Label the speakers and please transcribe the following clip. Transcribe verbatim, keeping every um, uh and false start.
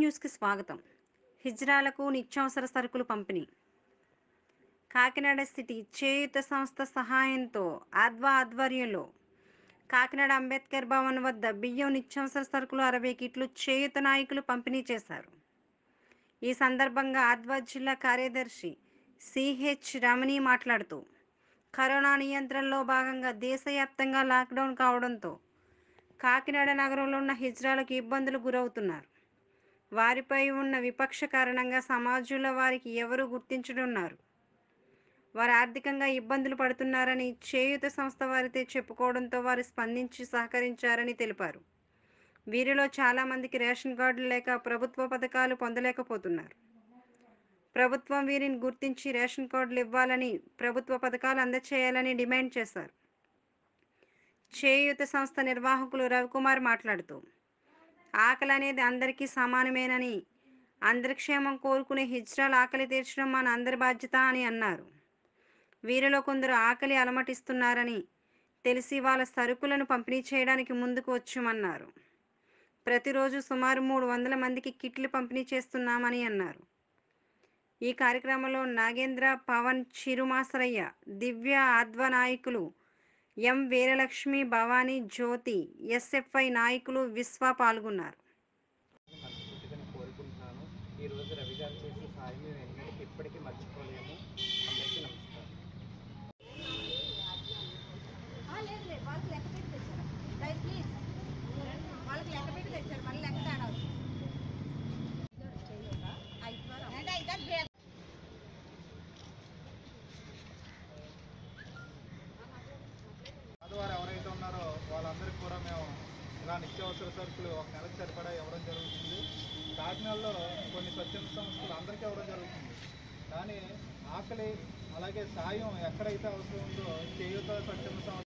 Speaker 1: న్యూస్కి స్వాగతం. హిజ్రాలకు నిత్యావసర సరుకులు పంపిణీ. కాకినాడ సిటీ చేయూత సంస్థ సహాయంతో ఆద్వా ఆధ్వర్యంలో కాకినాడ అంబేద్కర్ భవన్ వద్ద బియ్యం, నిత్యావసర సరుకులు అరవై కిట్లు చేయూత నాయకులు పంపిణీ చేశారు. ఈ సందర్భంగా ఆద్వా జిల్లా కార్యదర్శి సిహెచ్ రమణి మాట్లాడుతూ, కరోనా నియంత్రణలో భాగంగా దేశవ్యాప్తంగా లాక్డౌన్ కావడంతో కాకినాడ నగరంలో ఉన్న హిజ్రాలకు ఇబ్బందులు గురవుతున్నారు. వారిపై ఉన్న విపక్ష కారణంగా సమాజంలో వారికి ఎవరు గుర్తించనున్నారు. వారు ఆర్థికంగా ఇబ్బందులు పడుతున్నారని చేయూత సంస్థ వారితో చెప్పుకోవడంతో వారు స్పందించి సహకరించారని తెలిపారు. వీరిలో చాలామందికి రేషన్ కార్డులు లేక ప్రభుత్వ పథకాలు పొందలేకపోతున్నారు. ప్రభుత్వం వీరిని గుర్తించి రేషన్ కార్డులు ఇవ్వాలని, ప్రభుత్వ పథకాలు అందచేయాలని డిమాండ్ చేశారు. చేయూత సంస్థ నిర్వాహకులు రవికుమార్ మాట్లాడుతూ, ఆకలి అనేది అందరికీ సమానమేనని, అందరి క్షేమం కోరుకునే హిజ్రాల ఆకలి తీర్చడం మన అందరి బాధ్యత అని అన్నారు. వీరిలో కొందరు ఆకలి అలమటిస్తున్నారని తెలిసి వాళ్ళ సరుకులను పంపిణీ చేయడానికి ముందుకు వచ్చామన్నారు. ప్రతిరోజు సుమారు మూడు వందల మందికి కిట్లు పంపిణీ చేస్తున్నామని అన్నారు. ఈ కార్యక్రమంలో నాగేంద్ర, పవన్, చిరుమాసరయ్య, దివ్య, ఆద్వా నాయకులు ఎం వీరలక్ష్మి, భవానీ, జ్యోతి, ఎస్ఎఫ్ఐ నాయకులు విశ్వ పాల్గొన్నారు.
Speaker 2: కోరుకుంటున్నాను. ఈరోజు రవి గారు చేసే సాయం మేము ఎన్నటికీ ఇప్పటికీ మర్చిపోలేము. అందరికీ నమస్కారం.
Speaker 3: వాళ్ళకి లెక్క పెట్టి తెచ్చారు. ప్లీజ్ వాళ్ళకి లెక్క పెట్టి తెచ్చారు. మళ్ళీ లెక్క తేడా
Speaker 4: ఆదివారం ఎవరైతే ఉన్నారో వాళ్ళందరికీ కూడా మేము ఇలా నిత్యావసర సరుకులు ఒక నెలకు సరిపడా ఇవ్వడం జరుగుతుంది. కాకినాడలో కొన్ని స్వచ్ఛంద సంస్థలు అందరికీ ఇవ్వడం జరుగుతుంది. కానీ ఆకలి అలాగే సాయం ఎక్కడైతే అవసరం ఉందో చేయూత స్వచ్ఛంద సంస్థ